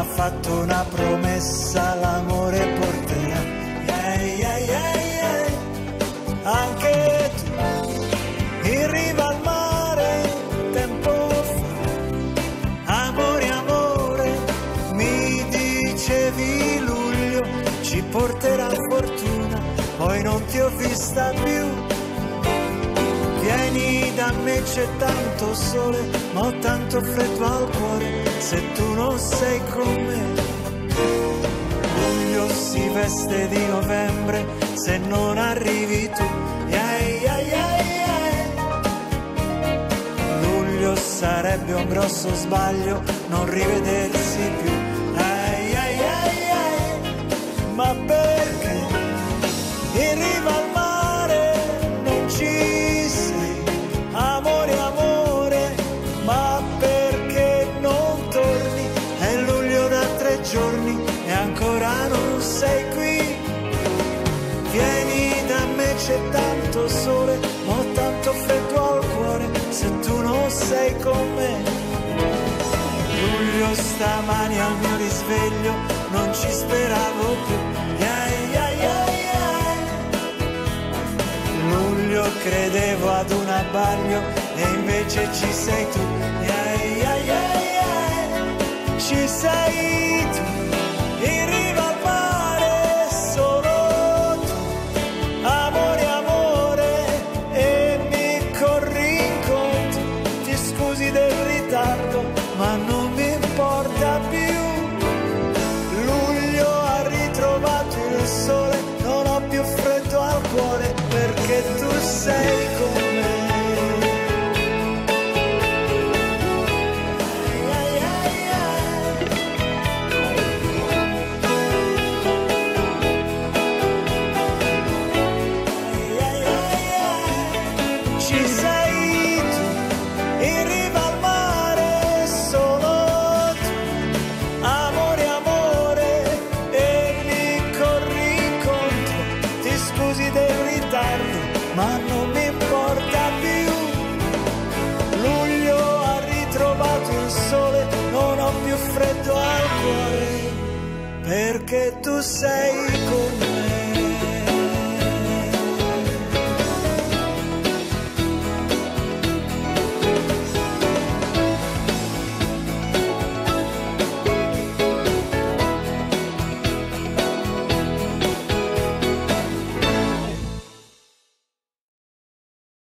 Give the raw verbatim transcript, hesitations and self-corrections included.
m'ha fatto una promessa, l'amore porterà. Yeah, yeah, yeah, yeah. Anche tu, in riva al mare, tempo fa, amore, amore, mi dicevi luglio ci porterà fortuna, poi non ti ho vista più. Vieni da me, c'è tanto sole, ma ho tanto freddo al cuore, se tu non sei con me. Luglio si veste di novembre, se non arrivi tu. Yeah, yeah, yeah, yeah. Luglio sarebbe un grosso sbaglio non rivedersi più. Yeah, yeah, yeah, yeah. Ma perché in riva al mare non ci sei, amore, amore, ma perché non torni? È luglio da tre giorni e ancora non sei qui. Vieni da me, c'è tanto sole, ma ho tanto freddo al cuore, se tu non sei con me. Luglio stamani al mio risveglio non ci speravo più. Yeah, yeah, yeah, yeah. Luglio credevo ad un abbaglio e invece ci sei tu. Yeah, yeah, yeah, yeah. Ci sei tu, in riva al mare, solo tu, amore, amore, e mi corri incontro. Ti scusi del ritardo, ma non mi importa più. Luglio ha ritrovato il sole, non ho più freddo al cuore, perché tu sei con me. Ci sei tu, in riva al mare, solo tu, amore, amore, e mi corri incontro. Ti scusi del ritardo, ma non mi importa più. Luglio ha ritrovato il sole, non ho più freddo al cuore, perché tu sei con me.